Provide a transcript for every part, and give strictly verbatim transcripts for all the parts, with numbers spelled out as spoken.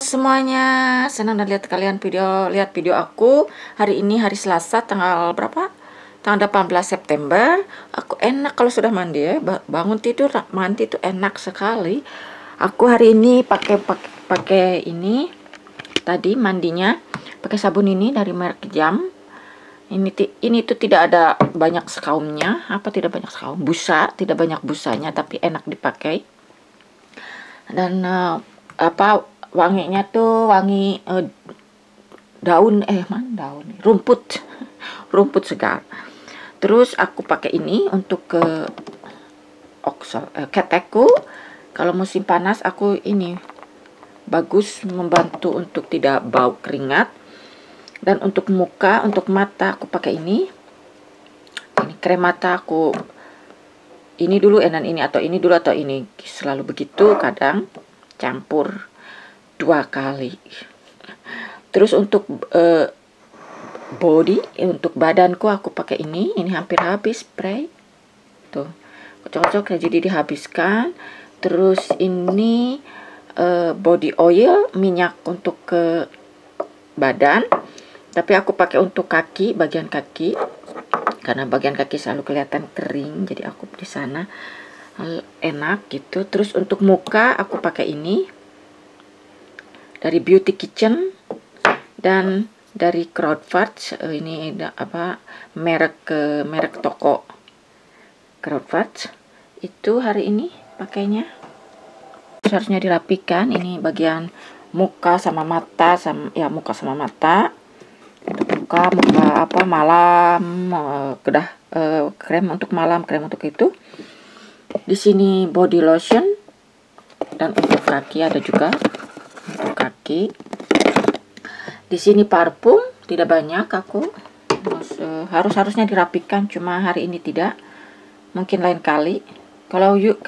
semuanya, senang dan lihat kalian video lihat video aku. Hari ini hari Selasa tanggal berapa? Tanggal delapan belas September. Aku enak kalau sudah mandi ya. Bangun tidur mandi itu enak sekali. Aku hari ini pakai pakai, pakai ini. Tadi mandinya pakai sabun ini dari merek Jam. Ini ini tuh tidak ada banyak sekaumnya. Apa tidak banyak sekaum? Busa, tidak banyak busanya tapi enak dipakai. Dan uh, apa wanginya tuh wangi uh, daun eh mana daun rumput rumput segar. Terus aku pakai ini untuk ke oksel eh, ketekku. Kalau musim panas aku ini bagus membantu untuk tidak bau keringat. Dan untuk muka, untuk mata aku pakai ini. Ini krem mata aku. Ini dulu enan ini atau ini dulu atau ini, selalu begitu, kadang campur dua kali. Terus untuk uh, body, untuk badanku aku pakai ini. Ini hampir habis spray. Tuh, cocok jadi dihabiskan. Terus ini uh, body oil, minyak untuk ke badan. Tapi aku pakai untuk kaki, bagian kaki. Karena bagian kaki selalu kelihatan kering, jadi aku di sana enak gitu. Terus untuk muka aku pakai ini dari Beauty Kitchen dan dari Crowdfudge. Ini apa merek ke merek toko Crowdfudge. Itu hari ini pakainya. Harusnya dirapikan. Ini bagian muka sama mata, sama ya muka sama mata. Untuk muka, muka apa malam, uh, kedah uh, krem untuk malam, krem untuk itu. Di sini body lotion dan untuk kaki ada juga untuk kaki. Di sini parfum tidak banyak aku. Terus, uh, harus harusnya dirapikan, cuma hari ini tidak. Mungkin lain kali. Kalau yuk.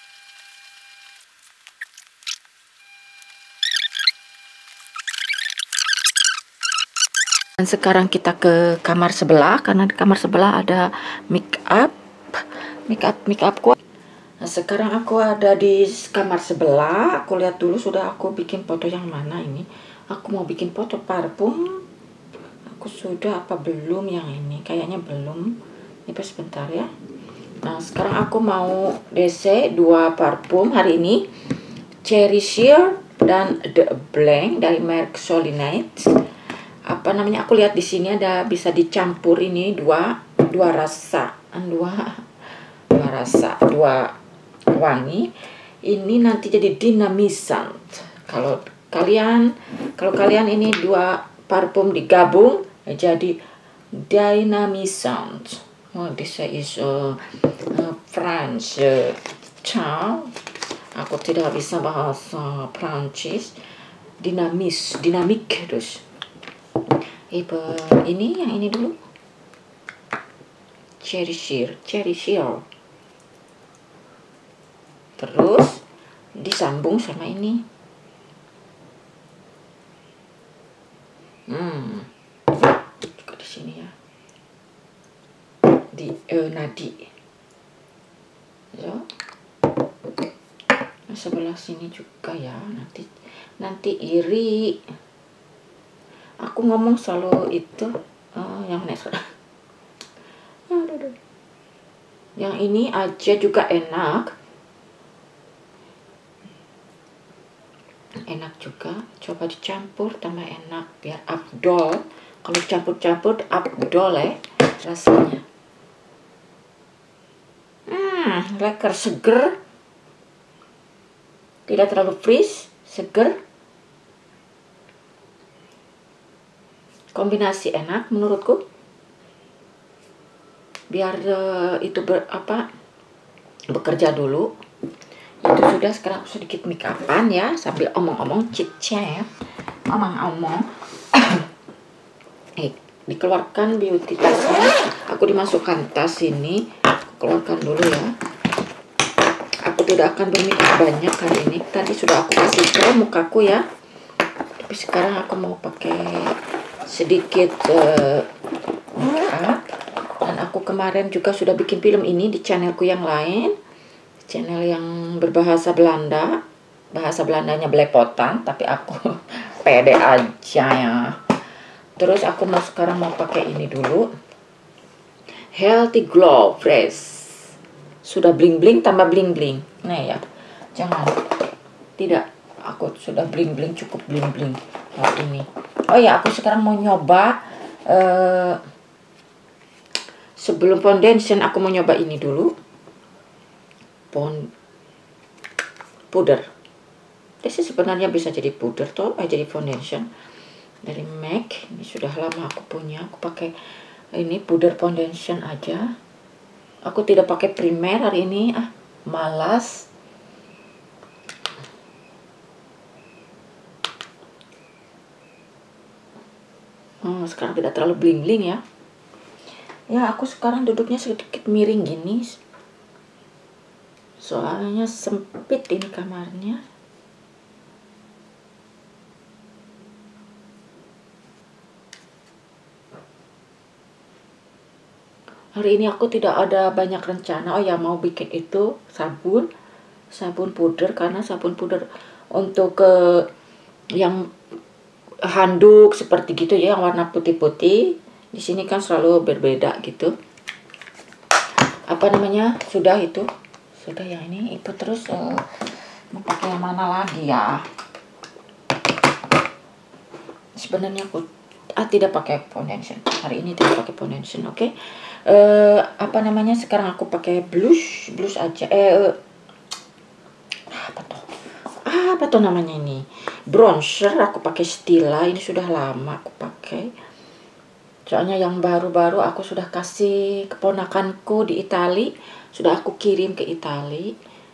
Dan sekarang kita ke kamar sebelah, karena di kamar sebelah ada make up, make up, make upku. Nah, sekarang aku ada di kamar sebelah. Aku lihat dulu sudah aku bikin foto yang mana ini. Aku mau bikin foto parfum. Aku sudah apa belum yang ini? Kayaknya belum. Ini sebentar ya. Nah, sekarang aku mau D C dua parfum hari ini. Cherry Sheer dan The Blank dari merek Solinite. Apa namanya, aku lihat di sini ada bisa dicampur ini dua dua rasa dua dua rasa dua wangi. Ini nanti jadi dynamisant. Kalau kalian kalau kalian ini dua parfum digabung jadi dynamisant. Oh, this is uh, uh, French uh, term. Aku tidak bisa bahasa Prancis. Dinamis, dinamik terus. Ibu, ini yang ini dulu. Cherry Sheer, Cherry Sheer. Terus disambung sama ini. Hmm. Juga di sini ya. Di eh, nadi. Ya. Nah, sebelah sini juga ya. Nanti nanti iri. Aku ngomong selalu itu uh, yang next. Yang ini aja juga enak. Enak juga. Coba dicampur tambah enak biar abdol. Kalau campur-campur abdol ya rasanya. Hmm, leker seger. Tidak terlalu freeze, seger. Kombinasi enak menurutku. Biar uh, itu ber, apa bekerja dulu. Itu sudah, sekarang sedikit make upan ya sambil omong-omong chit chat. Omong-omong. eh, dikeluarkan beauty tasnya. Aku dimasukkan tas ini. Aku keluarkan dulu ya. Aku tidak akan bermake up banyak hari ini. Tadi sudah aku kasih ke mukaku ya. Tapi sekarang aku mau pakai sedikit uh, make up. Dan aku kemarin juga sudah bikin film ini di channelku yang lain, channel yang berbahasa Belanda. Bahasa Belandanya belepotan, tapi aku pede aja ya. Terus aku mau sekarang mau pakai ini dulu, Healthy Glow Fresh. Sudah bling bling tambah bling bling. Nah ya, jangan tidak. Aku sudah bling bling, cukup bling bling. Nah ini. Oh ya, aku sekarang mau nyoba. Uh, sebelum foundation aku mau nyoba ini dulu. Pon puder. Ini sih sebenarnya bisa jadi puder toh, eh, jadi foundation dari MAC. Ini sudah lama aku punya. Aku pakai ini puder foundation aja. Aku tidak pakai primer hari ini. Ah, malas. Hmm, sekarang tidak terlalu bling bling ya. Ya, aku sekarang duduknya sedikit miring gini. Soalnya sempit ini kamarnya. Hari ini aku tidak ada banyak rencana. Oh ya, mau bikin itu sabun. Sabun puder, karena sabun puder untuk ke yang handuk seperti gitu ya, yang warna putih-putih. Di sini kan selalu berbeda gitu. Apa namanya? Sudah itu. Sudah yang ini. Itu terus uh, mau pakai yang mana lagi ya? Sebenarnya aku ah, tidak pakai foundation. Hari ini tidak pakai foundation, oke? Okay? Uh, apa namanya? Sekarang aku pakai blush, blush aja. Eh, uh, apa tuh? Ah, apa tuh namanya ini? Bronzer. Aku pakai Stila. Ini sudah lama aku pakai. Soalnya yang baru-baru aku sudah kasih keponakanku di Itali. Sudah aku kirim ke Itali.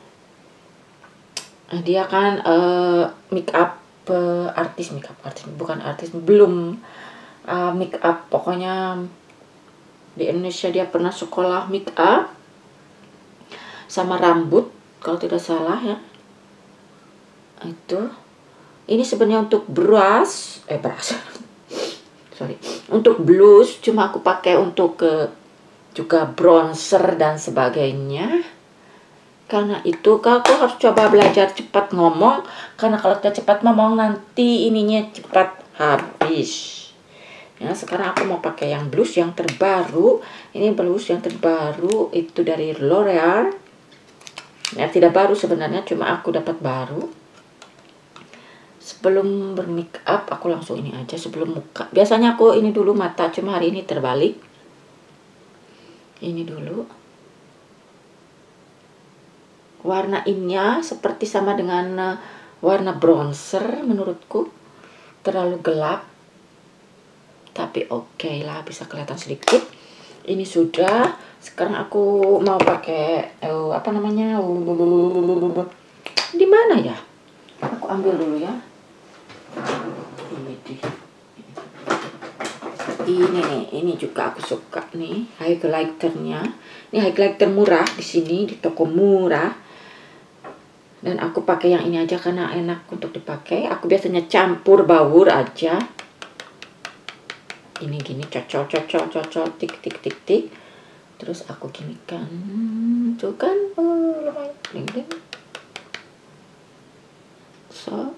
Dia kan uh, make up uh, artis, make up artis, bukan artis, belum uh, make up. Pokoknya di Indonesia dia pernah sekolah make up sama rambut, kalau tidak salah ya. Itu. Ini sebenarnya untuk brush, eh brush. Sorry, untuk blush cuma aku pakai untuk ke juga bronzer dan sebagainya. Karena itu aku harus coba belajar cepat ngomong, karena kalau kita cepat ngomong nanti ininya cepat habis. Ya, sekarang aku mau pakai yang blush yang terbaru. Ini blush yang terbaru itu dari L'Oreal. Ya, tidak baru sebenarnya, cuma aku dapat baru. Sebelum bermake up aku langsung ini aja sebelum muka. Biasanya aku ini dulu mata, cuma hari ini terbalik. Ini dulu. Warna ininya seperti sama dengan warna bronzer menurutku. Terlalu gelap. Tapi oke okay lah, bisa kelihatan sedikit. Ini sudah. Sekarang aku mau pakai uh, apa namanya? Di mana ya? Aku ambil dulu ya. Ini nih, ini juga aku suka nih highlighternya. Ini highlighter murah di sini di toko murah. Dan aku pakai yang ini aja karena enak untuk dipakai. Aku biasanya campur bawur aja. Ini gini cocok cocok cocok tik tik tik tik. Terus aku gini kan, tuh kan, oh, lumayan ding ding. So.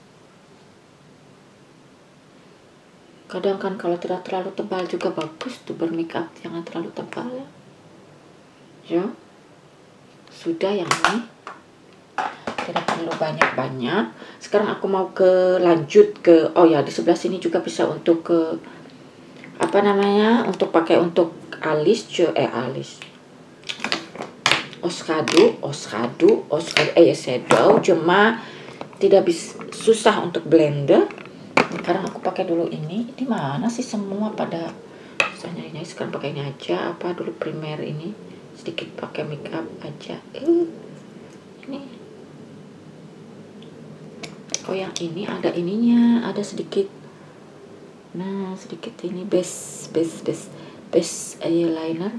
Kadang kan kalau tidak terlalu tebal juga bagus tuh bermake up, jangan terlalu tebal ya. Ya. Sudah yang ini. Tidak perlu banyak-banyak. Sekarang aku mau ke lanjut ke oh ya, di sebelah sini juga bisa untuk ke apa namanya? Untuk pakai untuk alis, eh alis. Oskado, oskado, oskado eh shadow, cuma tidak bisa, susah untuk blender. Sekarang aku pakai dulu ini. Di mana sih semua pada misalnya ini? Sekarang pakai ini aja. Apa dulu primer ini? Sedikit pakai make up aja. Eh, ini. Oh yang ini ada ininya, ada sedikit. Nah sedikit ini base, base, base, base eyeliner.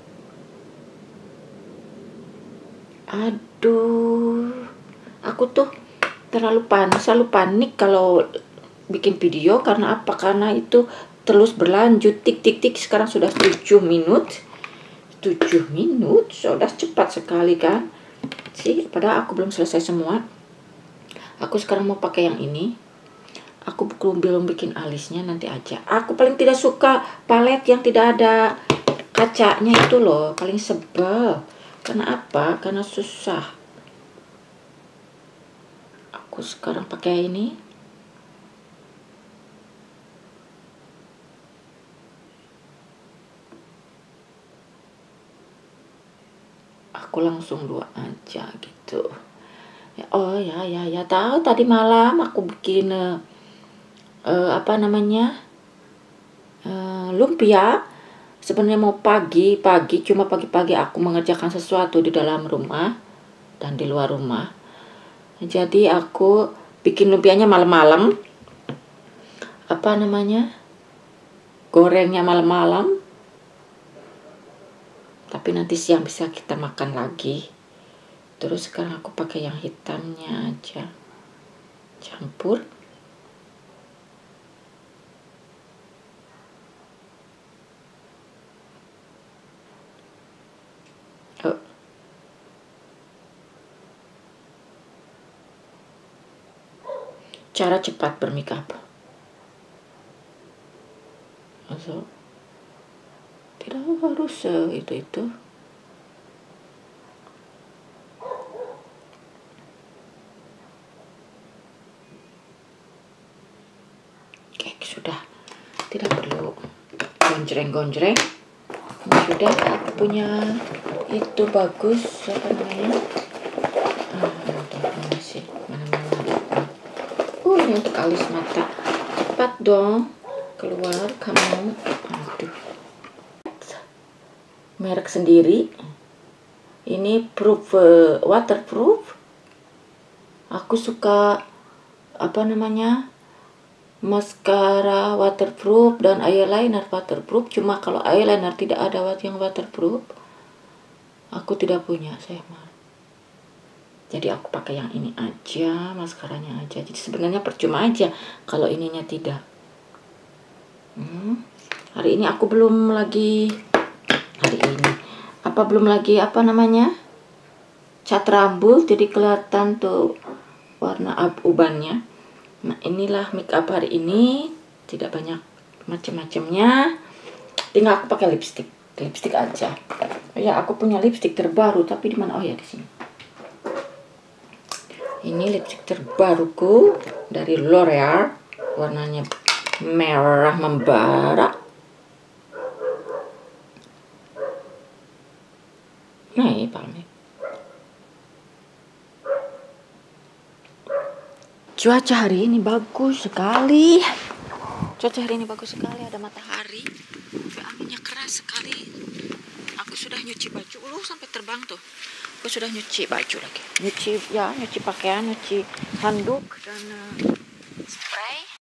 Aduh, aku tuh terlalu panik, selalu panik kalau bikin video. Karena apa? Karena itu terus berlanjut tik tik tik. Sekarang sudah tujuh minut tujuh minut, sudah cepat sekali kan sih, padahal aku belum selesai semua. Aku sekarang mau pakai yang ini, Aku belum belum bikin alisnya, nanti aja. Aku paling tidak suka palet yang tidak ada kacanya itu loh, paling sebel. Karena apa? Karena susah. Aku sekarang pakai ini. Aku langsung dua aja gitu. Ya, oh ya ya ya tahu tadi malam aku bikin uh, uh, apa namanya uh, lumpia. Sebenarnya mau pagi pagi cuma pagi-pagi aku mengerjakan sesuatu di dalam rumah dan di luar rumah. Jadi aku bikin lumpianya malam-malam. Apa namanya? Gorengnya malam-malam. Tapi nanti siang bisa kita makan lagi. Terus sekarang aku pakai yang hitamnya aja. Campur. Oh. Cara cepat bermakeup. So, tidak harus uh, itu itu. Oke, sudah. Tidak perlu gonjreng-gonjreng. Sudah, aku punya itu bagus apa namanya? Ah, masih mana-mana. Oh, ini untuk alis mata. Cepat dong keluar kamu. Aduh. Merek sendiri. Ini proof uh, waterproof. Aku suka apa namanya? Maskara waterproof dan eyeliner waterproof. Cuma kalau eyeliner tidak ada yang waterproof, aku tidak punya, saya mah. Jadi aku pakai yang ini aja, maskaranya aja. Jadi sebenarnya percuma aja kalau ininya tidak. Hmm. Hari ini aku belum lagi hari ini apa belum lagi apa namanya cat rambut, jadi kelihatan tuh warna ubannya. Nah, inilah make up hari ini, tidak banyak macam-macamnya. Tinggal aku pakai lipstick, lipstick aja. Ya, aku punya lipstick terbaru, tapi di mana? Oh ya, di sini. Ini lipstick terbaruku dari L'Oreal, warnanya merah membara. Nah, ini palme. Cuaca hari ini bagus sekali. Cuaca hari ini bagus sekali, ada matahari. Anginnya keras sekali. Aku sudah nyuci baju, loh sampai terbang tuh. Aku sudah nyuci baju lagi. Nyuci ya, nyuci pakaian, nyuci handuk dan uh, spray.